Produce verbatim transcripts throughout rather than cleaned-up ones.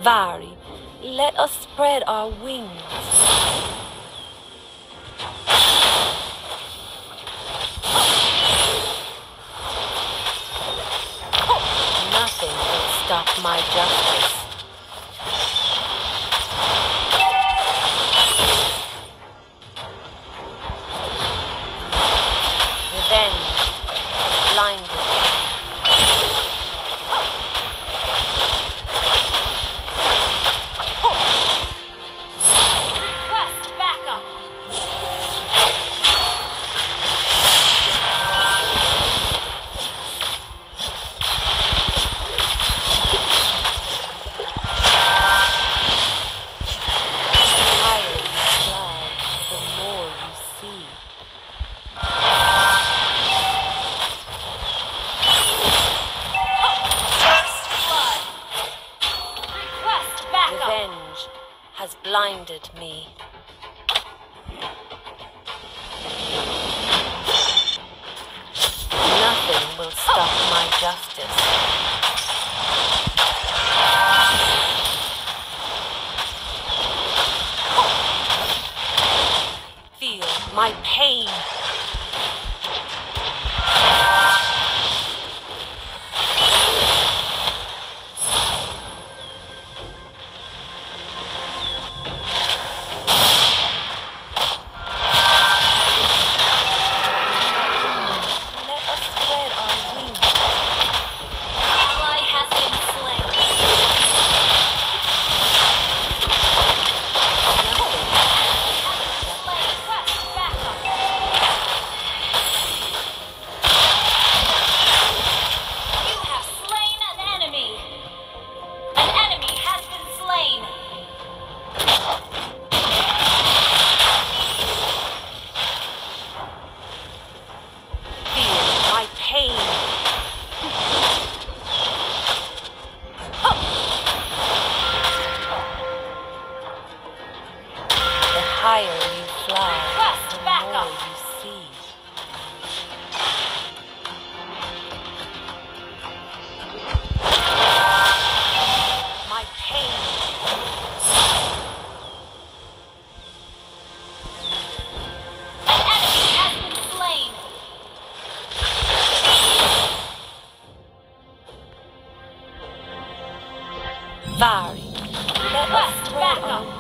Vary, let us spread our wings. Nothing will stop my justice. Revenge blinded. Revenge has blinded me. Nothing will stop my justice. Feel my pain. The higher you fly, the more you see. My pain. An enemy has been slain. Vary, let us spread our wings.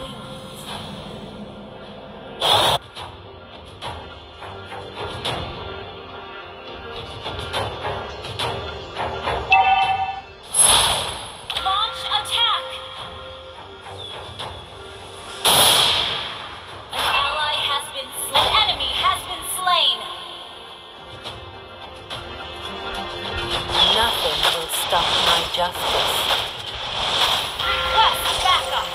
Nothing will stop my justice. Request backup.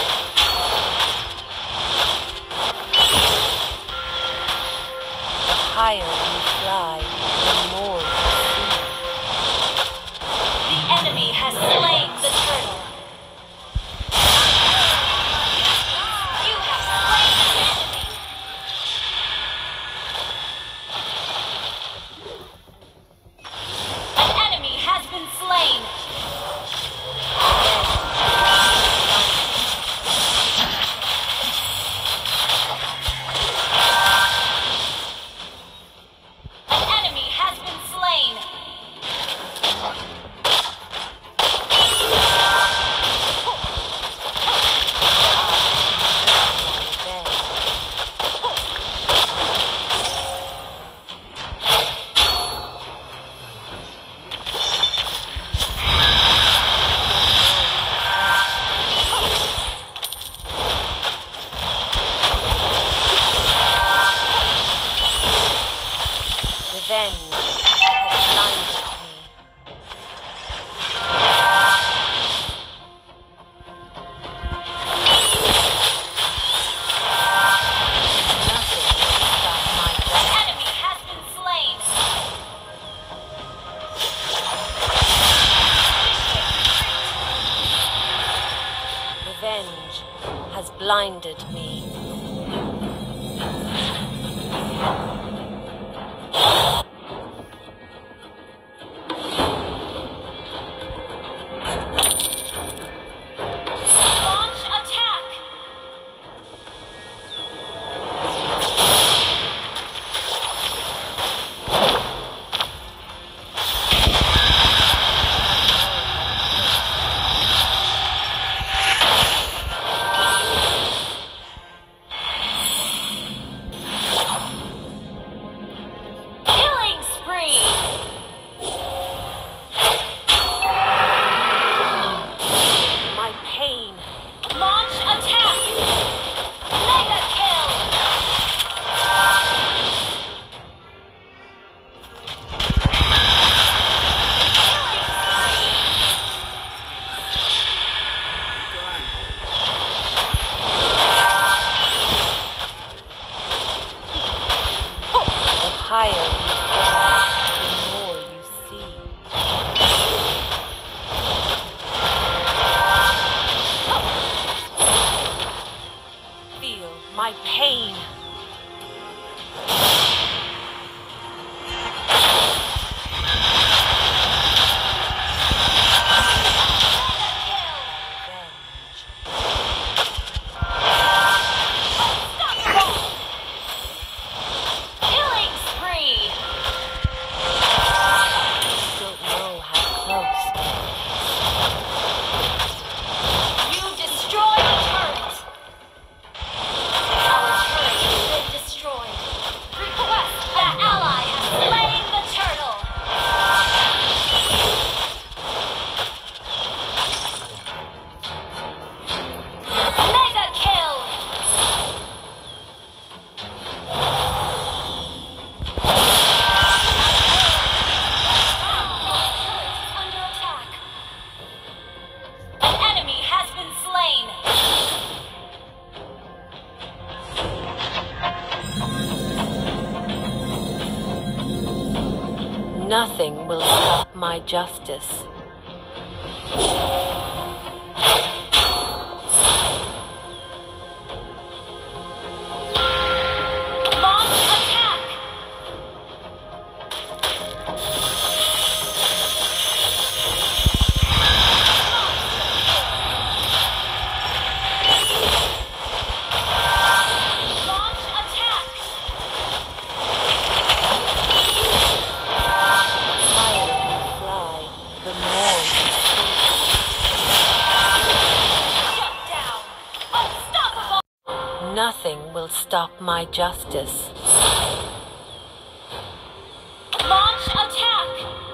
The higher you fly, the more you see. The enemy has slain the turtle. You have slain the enemy. An enemy has been slain. An enemy has been slain. Revenge has blinded me. Nothing will stop my death. An enemy has been slain. Revenge has blinded me. My pain. Killing spree. Don't know how close. You destroyed the turret. Our turret has been destroyed. Request that ally has slain the turtle. Mega kill. Our turret is under attack. An enemy has been slain. Nothing will stop my justice. Launch attack! Launch attack! Nothing will stop my justice. Launch attack!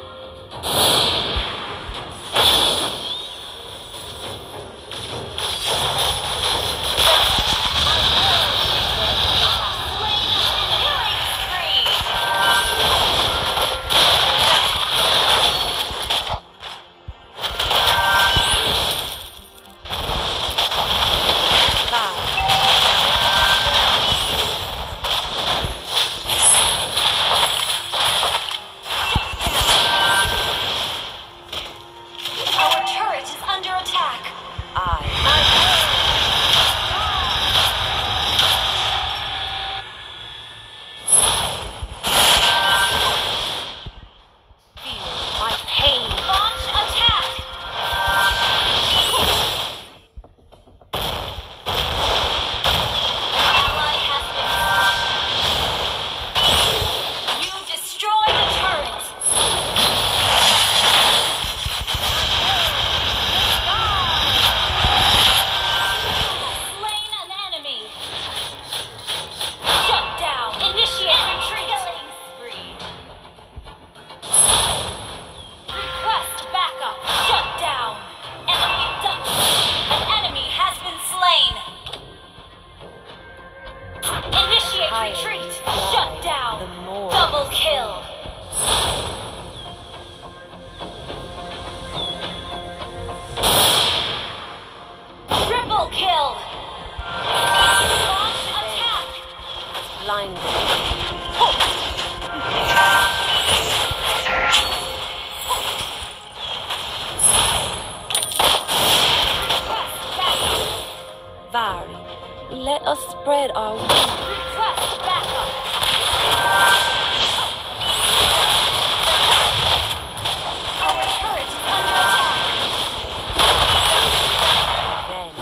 Retreat! Shut down! Double kill! Triple kill! Launch attack! Blinded. Vari, let us spread our wings. Request backup! Our turret is under attack. Then.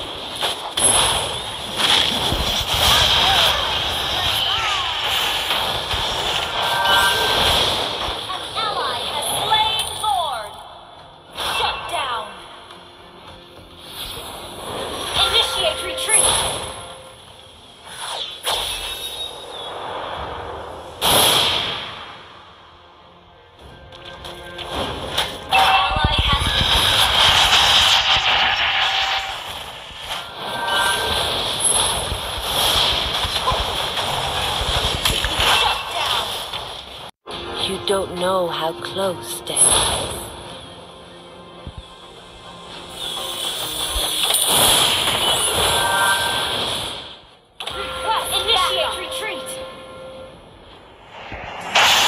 An ally has slain Lord. Shut down. Initiate retreat. You don't know how close death is. Request initiate retreat.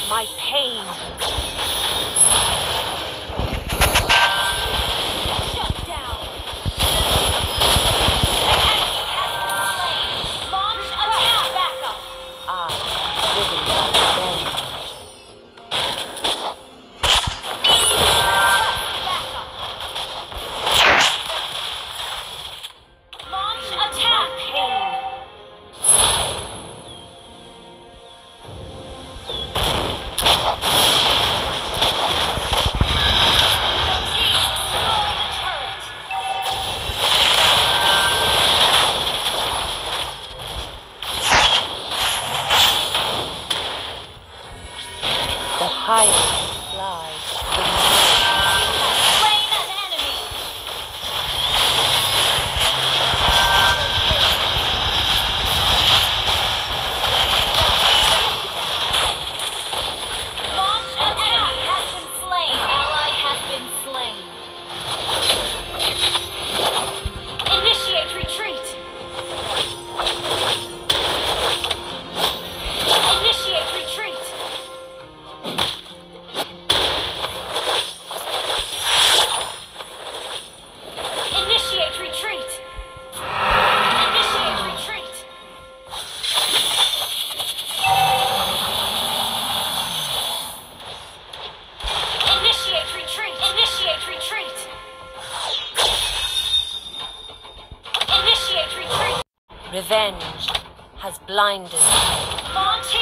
my pain. Shut down. The enemy has been slain. Launch attack backup. I living by revenge. Launch attack. Pain. Higher you fly, the more slain an enemy. Launch attack has been slain. Ally has been slain. Initiate retreat. Initiate retreat. Initiate retreat! Initiate retreat! Initiate retreat! Initiate retreat! Initiate retreat! Revenge has blinded. Launch